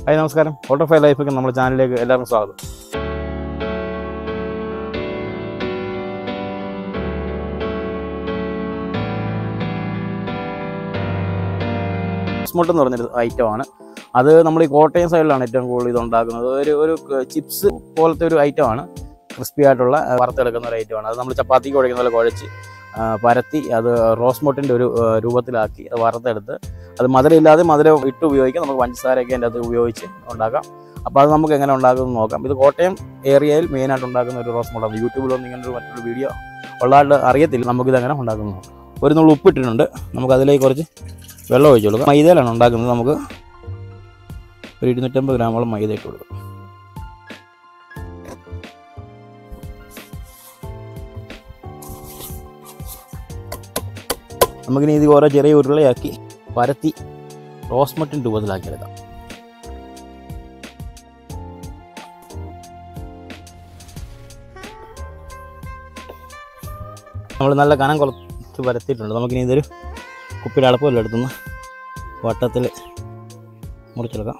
Hi നമസ്കാരം. ഓട്ടോഫൈ ലൈഫിലേക്ക് നമ്മുടെ ചാനലിലേക്ക് എല്ലാവർക്കും സ്വാഗതം. സ്മോട്ട് എന്ന് പറഞ്ഞൊരു ഐറ്റമാണ്. അത് നമ്മൾ ഈ കോട്ടയം സൈഡിലാണ് ഏറ്റവും കൂടുതൽ ഇതുണ്ടാക്കുന്നത്. ഒരു ചിപ്സ് പോലത്തെ ഒരു ഐറ്റമാണ്. ക്രിസ്പി ആയിട്ടുള്ള വറുത്തെടുക്കുന്ന ഒരു ഐറ്റമാണ്. അത് നമ്മൾ ചപ്പാത്തിക്ക് കുഴക്കുന്ന പോലെ കുഴച്ച് പരത്തി അത് റോസ് മോട്ടിൻ്റെ ഒരു രൂപത്തിലാക്കി അത് വറുത്തെടുത്ത് അത് മധുരമില്ലാതെ മധുരം ഇട്ട് ഉപയോഗിക്കാം. നമുക്ക് പഞ്ചസാരയൊക്കെ അതിൻ്റെ അത് ഉപയോഗിച്ച് ഉണ്ടാക്കാം. അപ്പോൾ അത് നമുക്ക് എങ്ങനെ ഉണ്ടാക്കുമെന്ന് നോക്കാം. ഇത് കോട്ടയം ഏരിയയിൽ മെയിനായിട്ട് ഉണ്ടാക്കുന്ന ഒരു റോസ് മോട്ടാണ്. യൂട്യൂബിലൊന്നും ഇങ്ങനൊരു മറ്റൊരു വീഡിയോ ഉള്ളതായിട്ട് അറിയത്തില്ല. നമുക്കിതെങ്ങനെ ഉണ്ടാക്കുന്നത് നോക്കാം. ഒരു നുള്ളു ഉപ്പിട്ടിട്ടുണ്ട്. നമുക്കതിലേക്ക് കുറച്ച് വെള്ളം ഒഴിച്ച് കൊടുക്കാം. മൈദയിലാണ് ഉണ്ടാക്കുന്നത്. നമുക്ക് ഒരു 250 ഗ്രാമോളം മൈദ ഇട്ട് കൊടുക്കും. നമുക്കിനി ഇത് ഓരോ ചെറിയ ഉരുളയാക്കി പരത്തി റോസ് മോട്ടിൻ്റെ രൂപത്തിലാക്കിയെടുക്കാം. നമ്മൾ നല്ല കനം കുറച്ച് പരത്തിയിട്ടുണ്ട്. നമുക്കിനി ഇതൊരു കുപ്പിയുടെ അടപ്പമല്ല എടുത്തുനിന്ന് വട്ടത്തിൽ മുറിച്ചെടുക്കാം.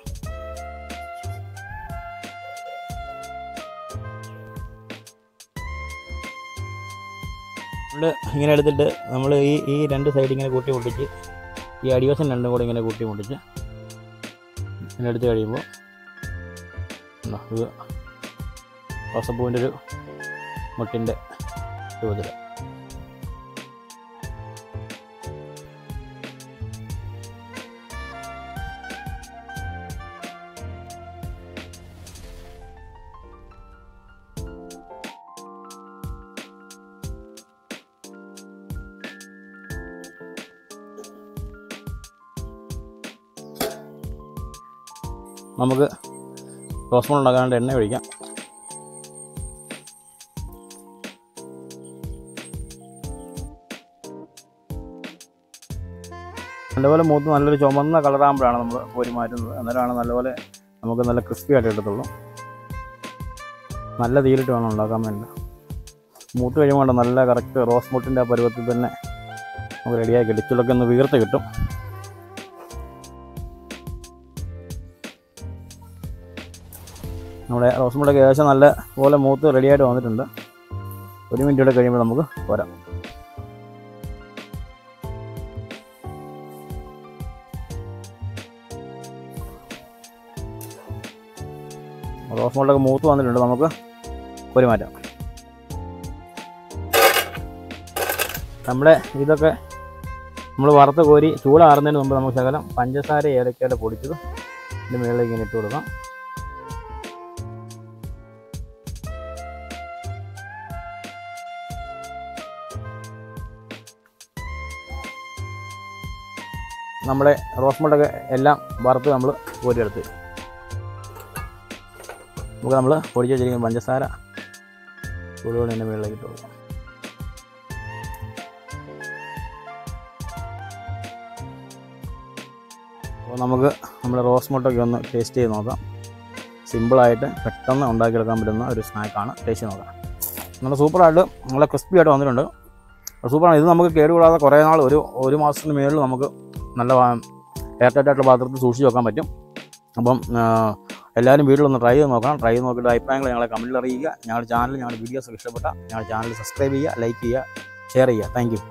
ഇങ്ങനെ എടുത്തിട്ട് നമ്മൾ ഈ രണ്ട് സൈഡ് ഇങ്ങനെ കൂട്ടി മുട്ടിച്ച് ഈ അടിവശം രണ്ടും കൂടെ ഇങ്ങനെ കൂട്ടി മുട്ടിച്ച് ഇങ്ങനെ എടുത്ത് കഴിയുമ്പോൾ ഇത് റോസപ്പൂവിൻ്റെ ഒരു മുട്ടിൻ്റെ രൂപത്തിൽ നമുക്ക് റോസ് മോട്ട് ഉണ്ടാക്കാണ്ട് എണ്ണ ഒഴിക്കാം. നല്ലപോലെ മൂത്ത് നല്ലൊരു ചുമന്ന കളറാകുമ്പോഴാണ് നമ്മൾ കോരി മാറ്റുന്നത്. അന്നേരമാണ് നല്ലപോലെ നമുക്ക് നല്ല ക്രിസ്പി ആയിട്ട് എടുത്തുള്ളൂ. നല്ല തീയിലിട്ട് വേണം ഉണ്ടാക്കാൻ വേണ്ടി. മൂത്ത് കഴിയുമ്പോൾ നല്ല കറക്റ്റ് റോസ് മോട്ടിൻ്റെ ആ പരുവത്തിൽ തന്നെ നമുക്ക് റെഡിയാക്കി ഇടിച്ചുള്ളൊക്കെ ഒന്ന് വീർത്ത് കിട്ടും. നമ്മുടെ റോസ് മോട്ടൊക്കെ ഏകദേശം നല്ല പോലെ മൂത്ത് റെഡിയായിട്ട് വന്നിട്ടുണ്ട്. 1 മിനിറ്റ് കൂടെ കഴിയുമ്പോൾ നമുക്ക് പോരാം. റോസ് മോട്ടൊക്കെ മൂത്ത് വന്നിട്ടുണ്ട്. നമുക്ക് കോരി മാറ്റാം. നമ്മുടെ ഇതൊക്കെ നമ്മൾ വറുത്ത് കോരി ചൂടാറുന്നതിന് മുമ്പ് നമുക്ക് ശകലം പഞ്ചസാര ഏലക്കയുടെ പൊടിച്ചത് ഇതിൻ്റെ മുകളിലേക്ക് ഇങ്ങനെ ഇട്ട് കൊടുക്കാം. നമ്മുടെ റോസ് മോട്ടൊക്കെ എല്ലാം വറുത്ത് നമ്മൾ കോരിയെടുത്ത് നമുക്ക് നമ്മൾ പൊടിച്ച് വെച്ചിരിക്കുന്ന പഞ്ചസാര ചൂടുകൊണ്ട് ഇതിൻ്റെ മുകളിലേക്ക് ഇട്ട് കൊടുക്കാം. അപ്പോൾ നമുക്ക് നമ്മുടെ റോസ് മോട്ടൊക്കെ ഒന്ന് ടേസ്റ്റ് ചെയ്ത് നോക്കാം. സിമ്പിളായിട്ട് പെട്ടെന്ന് ഉണ്ടാക്കിയെടുക്കാൻ പറ്റുന്ന ഒരു സ്നാക്കാണ്. ടേസ്റ്റ് നോക്കാം. നല്ല സൂപ്പറായിട്ട് നല്ല ക്രിസ്പി ആയിട്ട് വന്നിട്ടുണ്ട്. സൂപ്പറാണ്. ഇത് നമുക്ക് കേടുകൂടാതെ കുറേ നാൾ ഒരു മാസത്തിന് മേളിൽ നമുക്ക് നല്ല എയർ ടൈറ്റായിട്ടുള്ള പാത്രത്തിൽ സൂക്ഷിച്ച് വെക്കാൻ പറ്റും. അപ്പം എല്ലാവരും വീട്ടിലൊന്ന് ട്രൈ ചെയ്ത് നോക്കണം. ട്രൈ ചെയ്ത് നോക്കിയിട്ട് അഭിപ്രായങ്ങൾ ഞങ്ങളെ കമൻറ്റിൽ അറിയിക്കുക. ഞങ്ങളുടെ വീഡിയോസ് ഇഷ്ടപ്പെട്ടാൽ ഞങ്ങളുടെ ചാനൽ സബ്സ്ക്രൈബ് ചെയ്യുക, ലൈക്ക് ചെയ്യുക, ഷെയർ ചെയ്യുക. Thank U.